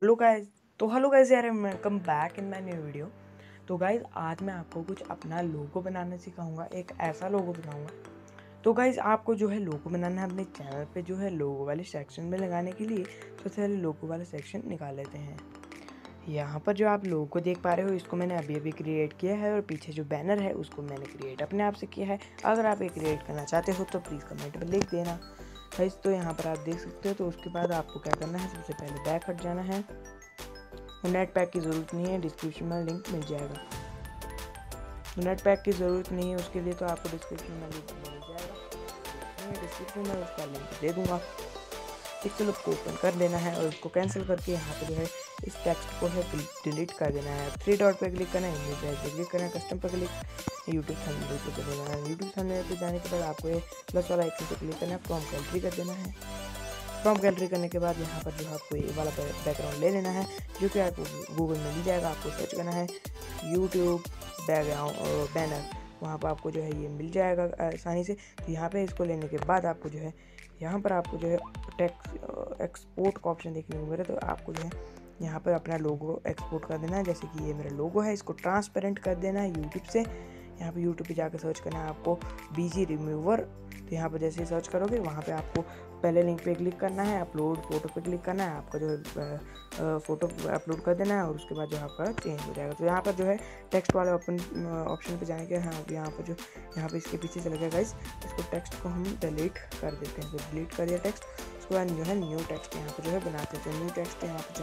Hello guys यार, welcome back in my new video. तो guys आज मैं आपको कुछ अपना लोगो बनाना सिखाऊंगा, एक ऐसा लोगो बनाऊंगा। तो गाइस आपको जो है लोगो बनाना है अपने चैनल पे, जो है लोगो वाले सेक्शन में लगाने के लिए सबसे पहले लोगो वाला सेक्शन निकाल लेते हैं। यहाँ पर जो आप लोगो देख पा रहे हो, इसको मैंने अभी अभी क्रिएट किया है और पीछे जो बैनर है उसको मैंने क्रिएट अपने आप से किया है। अगर आप ये क्रिएट करना चाहते हो तो प्लीज़ कमेंट में लिख देना गाइस। तो यहाँ पर आप देख सकते हो। तो उसके बाद आपको क्या करना है, सबसे पहले बैक हट जाना है। नेट पैक की ज़रूरत नहीं है, डिस्क्रिप्शन में लिंक मिल जाएगा। नेट पैक की ज़रूरत नहीं है उसके लिए, तो आपको डिस्क्रिप्शन में लिंक मिल जाएगा। डिस्क्रिप्शन में उसका लिंक दे दूँगा। पिक्सल को ओपन कर लेना है और उसको कैंसिल करके यहाँ पे जो है इस टेक्स्ट को है डिलीट कर देना है। 3 डॉट पे क्लिक करना है, इमेज पे क्लिक करना है, कस्टम पर क्लिक, यूट्यूब थंबनेल पे चले जाना है। यूट्यूब थंबनेल पे जाने के बाद आपको ये प्लस वाला आइकन पे क्लिक करना है, फ्रॉम गैलरी कर देना है। फ्रॉम गैलरी करने के बाद यहाँ पर जो आपको ये वाला बैकग्राउंड ले लेना है, जो कि आपको गूगल में मिल जाएगा। आपको सर्च करना है यूट्यूब बैकग्राउंड बैनर, वहाँ पर आपको जो है ये मिल जाएगा आसानी से। तो यहाँ पे इसको लेने के बाद आपको जो है यहाँ पर आपको जो है टेक्स्ट एक्सपोर्ट का ऑप्शन देखने को मिले, तो आपको जो है यहाँ पर अपना लोगो एक्सपोर्ट कर देना है। जैसे कि ये मेरा लोगो है, इसको ट्रांसपेरेंट कर देना है यूट्यूब से। यहाँ पे यूट्यूब पे जाकर सर्च करना है आपको बीजी रिमूवर। तो यहाँ पर जैसे सर्च करोगे वहाँ पे आपको पहले लिंक पे क्लिक करना है, अपलोड फोटो पे क्लिक करना है, आपका जो है फ़ोटो अपलोड कर देना है और उसके बाद जो आपका चेंज हो जाएगा। तो यहाँ पर जो है टेक्स्ट वाले ऑप्शन पे जाने के यहाँ पर इसके पीछे चले गया गाइस। इसको टेक्स्ट को हम डिलीट कर देते हैं। तो डिलीट कर दिया टेक्स्ट। उसके बाद जो है न्यू टेक्स्ट यहाँ पर जो है बनाते थे। न्यू टेक्स्ट यहाँ पर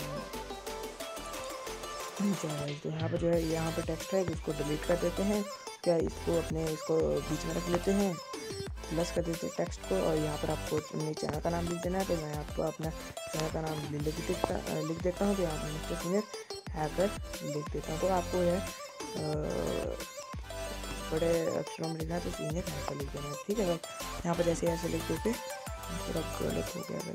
तो यहाँ पर जो है यहाँ पर टेक्स्ट है, इसको डिलीट कर देते हैं। क्या इसको बीच में रख लेते हैं, प्लस कर देते हैं टेक्स्ट को, और यहाँ पर आपको अपने चैनल का नाम लिख देना है। तो मैं आपको अपना चैनल का नाम लिख देता हूँ। तो यहाँ पर मिस्टर सीनियर हैकर लिख देता हूँ। तो आपको यह बड़े अक्षरों में लिखना है, तो सीनियर हैकर लिख देना है, ठीक है भाई। यहाँ पर जैसे ऐसे लिख देते पूरा गलत हो गया भाई,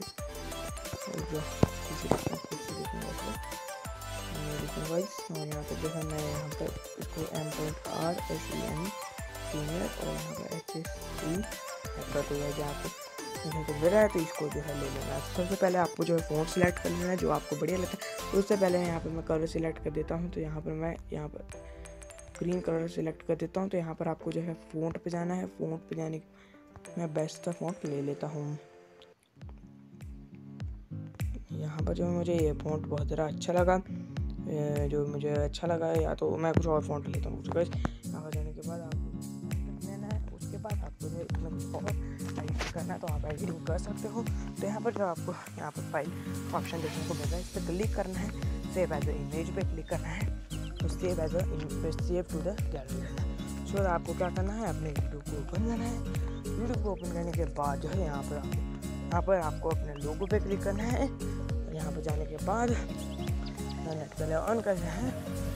और यहाँ पर जो है मैं यहाँ पर इसको M.RSEN सीनियर और यहाँ पर HSE हैकर तो है जहाँ पे मिल रहा है। तो इसको जो है ले लेना है। सबसे पहले आपको जो है फ़ॉन्ट सिलेक्ट कर लेना है जो आपको बढ़िया लगता है। तो उससे पहले यहाँ पर मैं कलर सिलेक्ट कर देता हूँ। तो यहाँ पर ग्रीन कलर सिलेक्ट कर देता हूँ। तो यहाँ पर आपको जो है फ़ॉन्ट पे जाना है। फ़ॉन्ट पे जाने के मैं बेस्ट सा फ़ॉन्ट ले लेता हूँ। यहाँ पर जो मुझे ये फ़ॉन्ट बहुत ज़्यादा अच्छा लगा, या तो मैं कुछ और फ़ॉन्ट लेता हूँ। यहाँ पर जाने के बाद आपको लेना है। उसके बाद आपको जो इसमें कुछ और एडिट करना है तो आप एडिटिंग कर सकते हो। तो यहाँ पर जो आपको यहाँ पर फाइल ऑप्शन देखने को मिल रहा है, इस पर क्लिक करना है, सेव एज अ इमेज पे क्लिक करना है। तो save to the gallery. So आपको क्या करना है, अपने यूट्यूब को ओपन करना है। यूट्यूब को ओपन करने के बाद जो है यहाँ पर आपको अपने लोगो पे क्लिक करना है। यहाँ पर जाने के बाद नेट पहले ऑन करना है,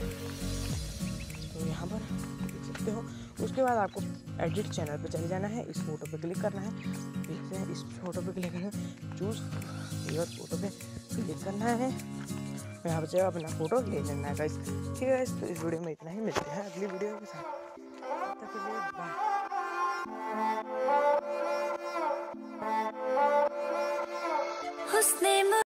तो यहाँ पर देख सकते हो। उसके बाद आपको एडिट चैनल पे चले जाना है, इस फोटो पे क्लिक करना है, देखते हैं इस फोटो पे क्लिक करना है, चूज़ योर फोटो पे क्लिक करना है। यहाँ पर अपना फ़ोटो ले लेना है गाइस, ठीक है गाइस। तो इस वीडियो में इतना ही, मिलते हैं अगली वीडियो के साथ। तब तक के लिए बाय।